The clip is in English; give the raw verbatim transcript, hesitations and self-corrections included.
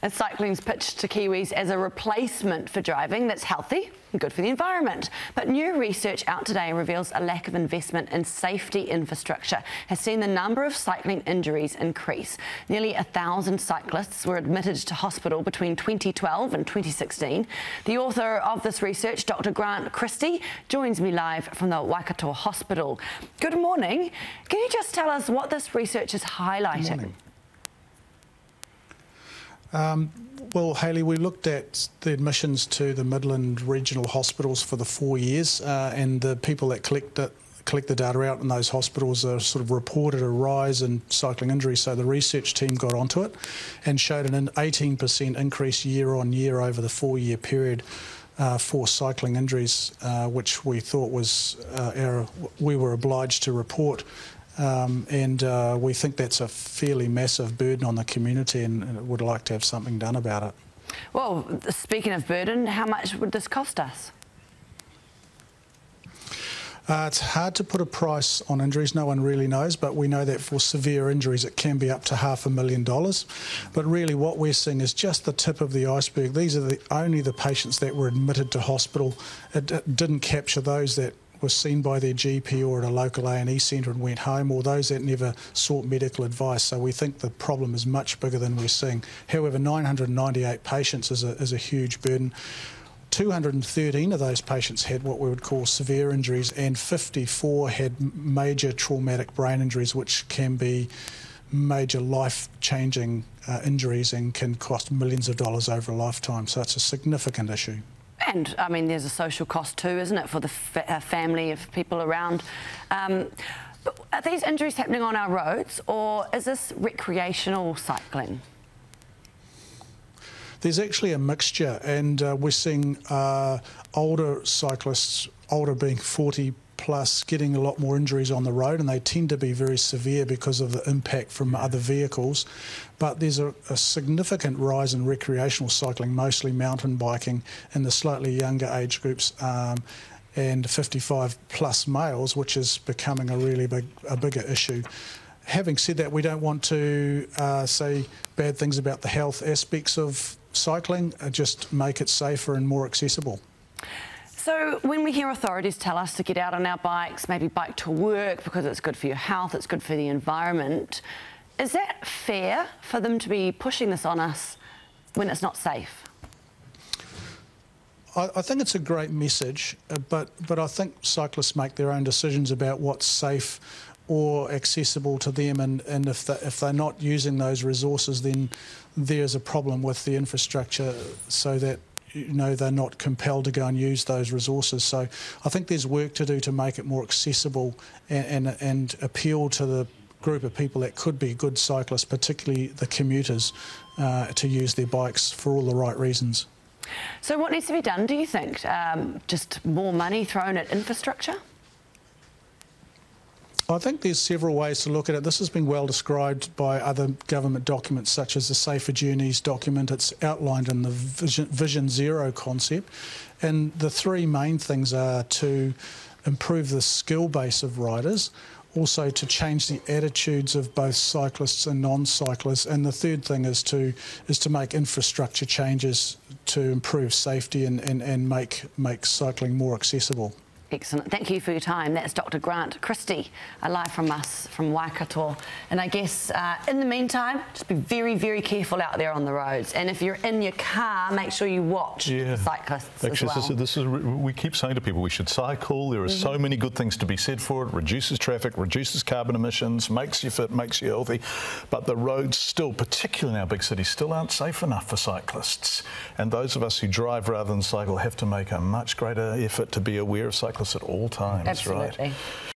As cycling's pitched to Kiwis as a replacement for driving that's healthy and good for the environment. But new research out today reveals a lack of investment in safety infrastructure has seen the number of cycling injuries increase. Nearly a thousand cyclists were admitted to hospital between twenty twelve and twenty sixteen. The author of this research, Dr Grant Christey, joins me live from the Waikato Hospital. Good morning. Can you just tell us what this research is highlighting? Um, well, Hayley, we looked at the admissions to the Midland regional hospitals for the four years uh, and the people that collect, it, collect the data out in those hospitals are sort of reported a rise in cycling injuries. So the research team got onto it and showed an eighteen percent increase year on year over the four-year period uh, for cycling injuries, uh, which we thought was uh, our, we were obliged to report. Um, and uh, we think that's a fairly massive burden on the community and, and would like to have something done about it. Well, speaking of burden, how much would this cost us? Uh, it's hard to put a price on injuries. No one really knows, but we know that for severe injuries it can be up to half a million dollars. But really what we're seeing is just the tip of the iceberg. These are the, only the patients that were admitted to hospital. It, it didn't capture those that were seen by their G P or at a local A and E centre and went home, or those that never sought medical advice. So we think the problem is much bigger than we're seeing. However, nine hundred ninety-eight patients is a, is a huge burden. two hundred thirteen of those patients had what we would call severe injuries, and fifty-four had major traumatic brain injuries, which can be major life-changing uh, injuries and can cost millions of dollars over a lifetime. So it's a significant issue. And, I mean, there's a social cost too, isn't it, for the fa uh, family of people around. Um, but are these injuries happening on our roads, or is this recreational cycling? There's actually a mixture, and uh, we're seeing uh, older cyclists, older being forty plus, getting a lot more injuries on the road, and they tend to be very severe because of the impact from other vehicles. But there's a, a significant rise in recreational cycling, mostly mountain biking, in the slightly younger age groups um, and fifty-five plus males, which is becoming a really big, a bigger issue. Having said that, we don't want to uh, say bad things about the health aspects of cycling, uh, just make it safer and more accessible. So when we hear authorities tell us to get out on our bikes, maybe bike to work because it's good for your health, it's good for the environment, is that fair for them to be pushing this on us when it's not safe? I, I think it's a great message, uh, but, but I think cyclists make their own decisions about what's safe or accessible to them, and, and if, they, if they're not using those resources, then there's a problem with the infrastructure so that you know, they're not compelled to go and use those resources. So I think there's work to do to make it more accessible and, and, and appeal to the group of people that could be good cyclists, particularly the commuters, uh, to use their bikes for all the right reasons. So what needs to be done, do you think? Um, just more money thrown at infrastructure? I think there's several ways to look at it. This has been well described by other government documents, such as the Safer Journeys document. It's outlined in the Vision, Vision Zero concept. And the three main things are to improve the skill base of riders, also to change the attitudes of both cyclists and non-cyclists, and the third thing is to is to make infrastructure changes to improve safety and, and, and make, make cycling more accessible. Excellent. Thank you for your time. That's Dr Grant Christey, live from us from Waikato. And I guess uh, in the meantime, just be very, very careful out there on the roads. And if you're in your car, make sure you watch yeah. cyclists Actually, as well. This is, this is, we keep saying to people we should cycle. There are mm-hmm. so many good things to be said for it. Reduces traffic, reduces carbon emissions, makes you fit, makes you healthy. But the roads still, particularly in our big cities, still aren't safe enough for cyclists. And those of us who drive rather than cycle have to make a much greater effort to be aware of cyclists at all times. Absolutely. Right?